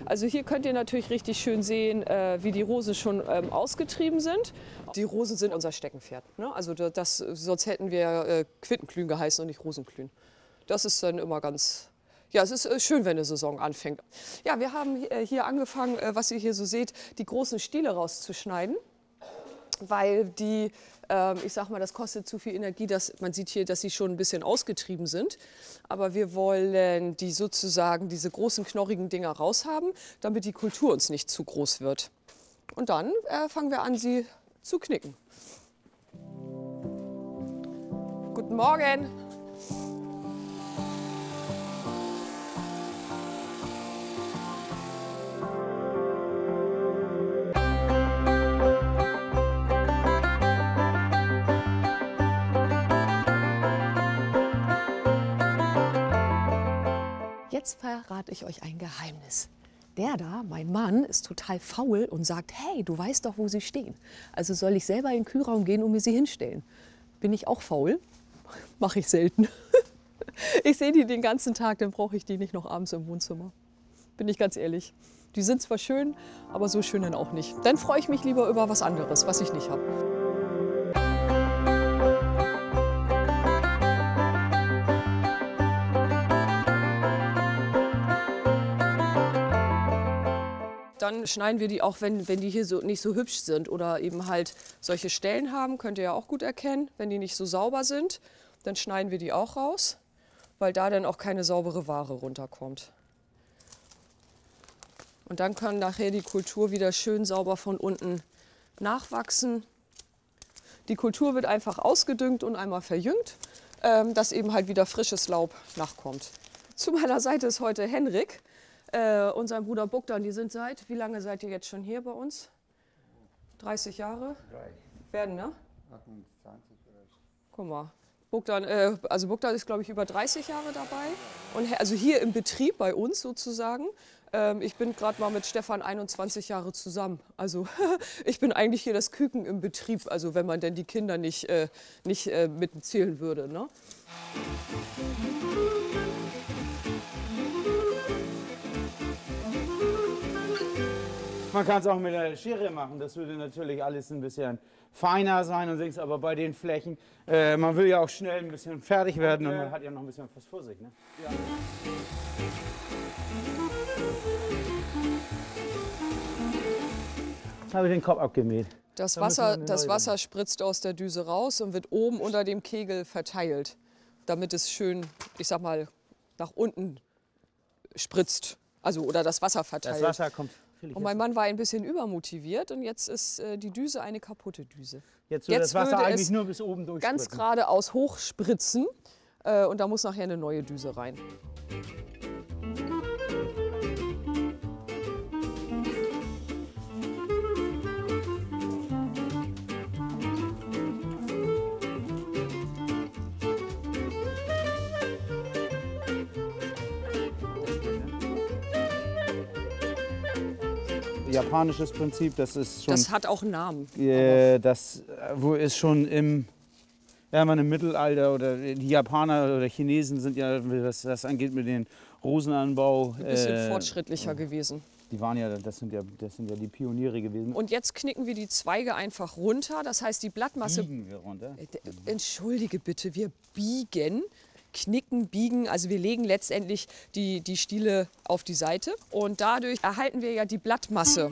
Also hier könnt ihr natürlich richtig schön sehen, wie die Rosen schon ausgetrieben sind. Die Rosen sind unser Steckenpferd, ne? Also sonst hätten wir Quittenklühen geheißen und nicht Rosenklühen. Das ist dann immer ganz... Ja, es ist schön, wenn eine Saison anfängt. Ja, wir haben hier angefangen, was ihr hier so seht, die großen Stiele rauszuschneiden, weil die, ich sag mal, das kostet zu viel Energie. Man sieht hier, dass sie schon ein bisschen ausgetrieben sind. Aber wir wollen die sozusagen, diese großen knorrigen Dinger raushaben, damit die Kultur uns nicht zu groß wird. Und dann fangen wir an, sie zu knicken. Guten Morgen! Jetzt verrate ich euch ein Geheimnis. Der da, mein Mann, ist total faul und sagt, hey, du weißt doch, wo sie stehen. Also soll ich selber in den Kühlraum gehen und mir sie hinstellen. Bin ich auch faul? Mache ich selten. Ich sehe die den ganzen Tag, dann brauche ich die nicht noch abends im Wohnzimmer. Bin ich ganz ehrlich. Die sind zwar schön, aber so schön dann auch nicht. Dann freue ich mich lieber über was anderes, was ich nicht habe. Dann schneiden wir die auch, wenn die hier so nicht so hübsch sind oder eben halt solche Stellen haben, könnt ihr ja auch gut erkennen, wenn die nicht so sauber sind, dann schneiden wir die auch raus, weil da dann auch keine saubere Ware runterkommt. Und dann kann nachher die Kultur wieder schön sauber von unten nachwachsen. Die Kultur wird einfach ausgedüngt und einmal verjüngt, dass eben halt wieder frisches Laub nachkommt. Zu meiner Seite ist heute Henrik. Und sein Bruder Bogdan, die sind wie lange seid ihr jetzt schon hier bei uns? 30 Jahre? Werden, ne? 28 oder so. Guck mal. Bogdan ist, glaube ich, über 30 Jahre dabei. Und also hier im Betrieb bei uns sozusagen. Ich bin gerade mal mit Stefan 21 Jahre zusammen. Also ich bin eigentlich hier das Küken im Betrieb. Also wenn man denn die Kinder nicht mitzählen würde, ne? Man kann es auch mit der Schere machen, das würde natürlich alles ein bisschen feiner sein und so, aber bei den Flächen, man will ja auch schnell ein bisschen fertig werden und man hat ja noch ein bisschen was vor sich. Ne? Ja. Jetzt habe ich den Kopf abgemäht. Das Wasser spritzt aus der Düse raus und wird oben unter dem Kegel verteilt, damit es schön, ich sag mal, nach unten spritzt, also oder das Wasser verteilt. Das Wasser kommt. Und mein Mann war ein bisschen übermotiviert und jetzt ist die Düse eine kaputte Düse. Jetzt würde das Wasser eigentlich nur bis oben durchspritzen. Ganz geradeaus hochspritzen und da muss nachher eine neue Düse rein. Japanisches Prinzip, das ist schon... Das hat auch einen Namen. Das ist schon im Mittelalter, oder die Japaner oder Chinesen sind ja, was das angeht, mit dem Rosenanbau... Ein bisschen fortschrittlicher gewesen. Die waren ja, das sind ja die Pioniere gewesen. Und jetzt knicken wir die Zweige einfach runter, das heißt die Blattmasse... Biegen wir runter? Entschuldige bitte, wir biegen. Knicken, biegen, also wir legen letztendlich die Stiele auf die Seite und dadurch erhalten wir ja die Blattmasse.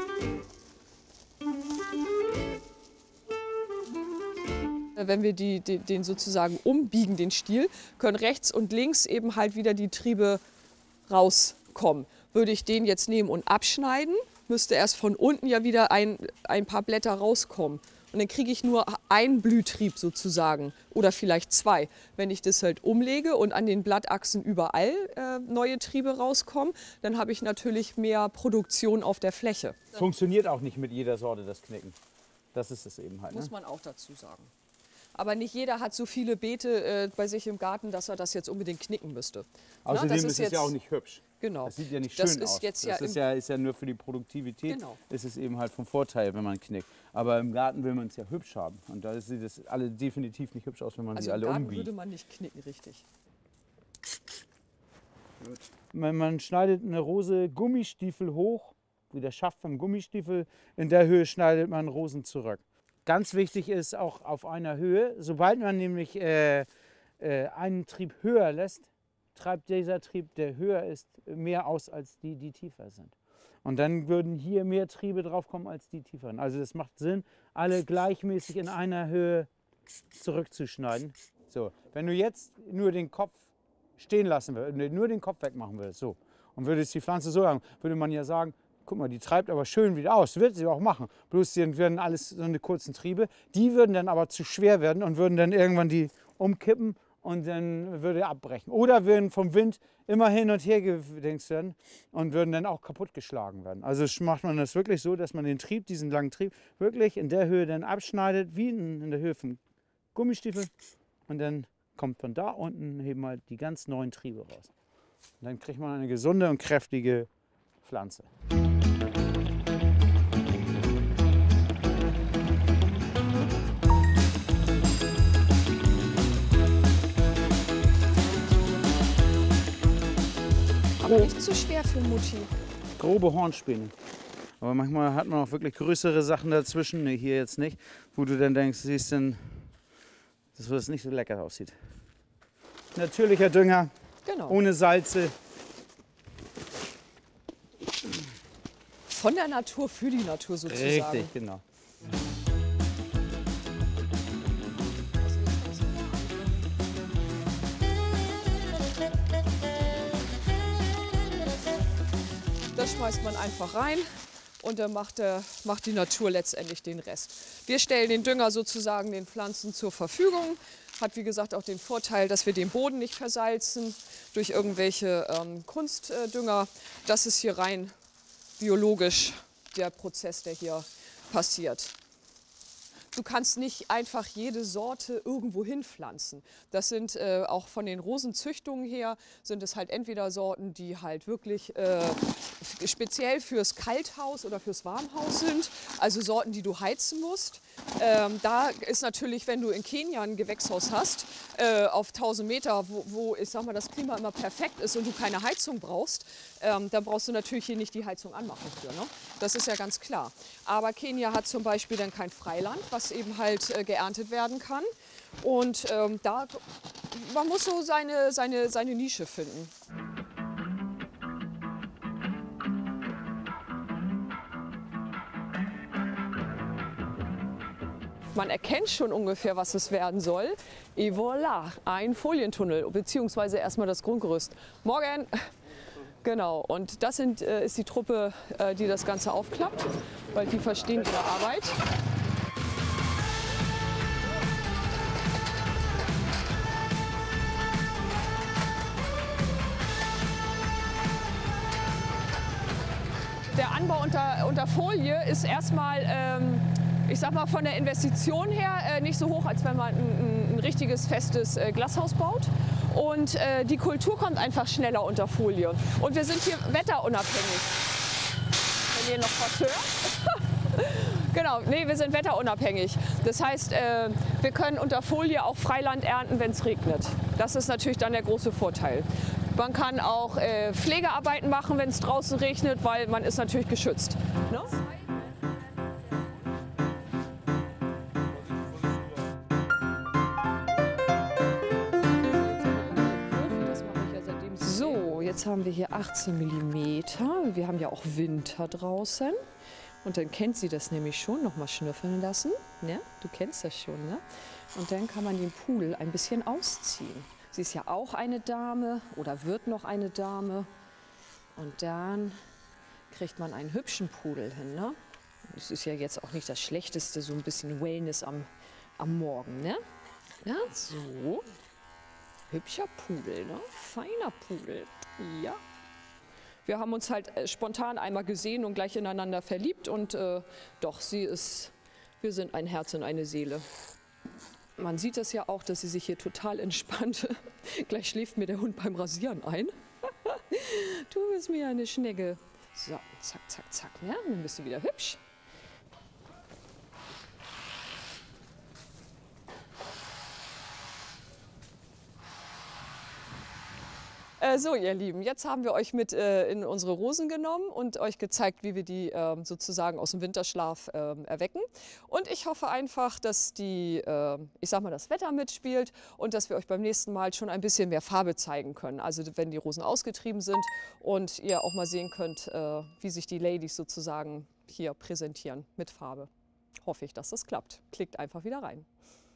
Wenn wir den sozusagen umbiegen, den Stiel, können rechts und links eben halt wieder die Triebe rauskommen. Würde ich den jetzt nehmen und abschneiden, müsste erst von unten ja wieder ein paar Blätter rauskommen. Und dann kriege ich nur einen Blühtrieb sozusagen oder vielleicht zwei. Wenn ich das halt umlege und an den Blattachsen überall neue Triebe rauskommen, dann habe ich natürlich mehr Produktion auf der Fläche. Funktioniert auch nicht mit jeder Sorte das Knicken. Das ist es eben halt. Muss man auch dazu sagen. Aber nicht jeder hat so viele Beete bei sich im Garten, dass er das jetzt unbedingt knicken müsste. Außerdem ist es ja auch nicht hübsch. Genau. Das sieht ja nicht schön aus. Jetzt das ist ja nur für die Produktivität, genau. Ist es eben halt vom Vorteil, wenn man knickt. Aber im Garten will man es ja hübsch haben. Und da sieht es alle definitiv nicht hübsch aus, wenn man sie alle umbiegt. Also im Garten würde man nicht knicken, richtig. Gut. Man schneidet eine Rose Gummistiefel hoch, wie der Schaft vom Gummistiefel. In der Höhe schneidet man Rosen zurück. Ganz wichtig ist auch auf einer Höhe, sobald man nämlich einen Trieb höher lässt, treibt dieser Trieb, der höher ist, mehr aus als die, die tiefer sind. Und dann würden hier mehr Triebe drauf kommen als die tieferen. Also es macht Sinn, alle gleichmäßig in einer Höhe zurückzuschneiden. So, wenn du jetzt nur den Kopf stehen lassen würdest, nur den Kopf wegmachen würdest, so, und würdest die Pflanze so haben, würde man ja sagen, guck mal, die treibt aber schön wieder aus. Wird sie auch machen. Bloß die werden alles so eine kurzen Triebe. Die würden dann aber zu schwer werden und würden dann irgendwann die umkippen und dann würde er abbrechen. Oder würden vom Wind immer hin und her gedingst werden und würden dann auch kaputtgeschlagen werden. Also macht man das wirklich so, dass man den Trieb, diesen langen Trieb, wirklich in der Höhe dann abschneidet, wie in der Höhe vom Gummistiefel. Und dann kommt von da unten eben halt die ganz neuen Triebe raus. Und dann kriegt man eine gesunde und kräftige Pflanze. Aber nicht zu schwer für Mutti. Grobe Hornspäne. Aber manchmal hat man auch wirklich größere Sachen dazwischen, nee, hier jetzt nicht, wo du dann denkst, siehst dann, dass das nicht so lecker aussieht. Natürlicher Dünger, Genau. ohne Salze. Von der Natur für die Natur sozusagen. Richtig, genau. Das schmeißt man einfach rein und dann macht die Natur letztendlich den Rest. Wir stellen den Dünger sozusagen den Pflanzen zur Verfügung. Hat wie gesagt auch den Vorteil, dass wir den Boden nicht versalzen durch irgendwelche Kunstdünger. Das ist hier rein biologisch der Prozess, der hier passiert. Du kannst nicht einfach jede Sorte irgendwo hinpflanzen. Das sind auch von den Rosenzüchtungen her, sind es halt entweder Sorten, die halt wirklich speziell fürs Kalthaus oder fürs Warmhaus sind, also Sorten, die du heizen musst. Da ist natürlich, wenn du in Kenia ein Gewächshaus hast, auf 1000 Meter, wo ich sag mal, das Klima immer perfekt ist und du keine Heizung brauchst, dann brauchst du natürlich hier nicht die Heizung anmachen für. Ne? Das ist ja ganz klar. Aber Kenia hat zum Beispiel dann kein Freiland, was eben halt geerntet werden kann. Und man muss so seine Nische finden. Man erkennt schon ungefähr, was es werden soll. Et voilà, ein Folientunnel, beziehungsweise erstmal das Grundgerüst. Morgen! Genau, und das ist die Truppe, die das Ganze aufklappt, weil die verstehen ihre Arbeit. Der Anbau unter Folie ist erstmal, ich sag mal, von der Investition her nicht so hoch, als wenn man ein richtiges festes Glashaus baut. Und die Kultur kommt einfach schneller unter Folie. Und wir sind hier wetterunabhängig. Wenn ihr noch was hört. Genau, nee, wir sind wetterunabhängig. Das heißt, wir können unter Folie auch Freiland ernten, wenn es regnet. Das ist natürlich dann der große Vorteil. Man kann auch Pflegearbeiten machen, wenn es draußen regnet, weil man ist natürlich geschützt. Ne? So, jetzt haben wir hier 18 mm. Wir haben ja auch Winter draußen. Und dann kennt sie das nämlich schon, noch mal schnüffeln lassen. Ne? Du kennst das schon, ne? Und dann kann man den Pudel ein bisschen ausziehen. Sie ist ja auch eine Dame oder wird noch eine Dame. Und dann kriegt man einen hübschen Pudel hin. Ne? Das ist ja jetzt auch nicht das Schlechteste, so ein bisschen Wellness am Morgen. Ne? Ja, so. Hübscher Pudel, ne? Feiner Pudel. Ja. Wir haben uns halt spontan einmal gesehen und gleich ineinander verliebt. Und doch, wir sind ein Herz und eine Seele. Man sieht das ja auch, dass sie sich hier total entspannt. Gleich schläft mir der Hund beim Rasieren ein. Du bist mir eine Schnecke. So, zack, zack, zack. Ja, dann bist du wieder hübsch. So, ihr Lieben, jetzt haben wir euch mit in unsere Rosen genommen und euch gezeigt, wie wir die sozusagen aus dem Winterschlaf erwecken. Und ich hoffe einfach, dass ich sag mal, das Wetter mitspielt und dass wir euch beim nächsten Mal schon ein bisschen mehr Farbe zeigen können. Also wenn die Rosen ausgetrieben sind und ihr auch mal sehen könnt, wie sich die Ladies sozusagen hier präsentieren mit Farbe. Hoffe ich, dass das klappt. Klickt einfach wieder rein.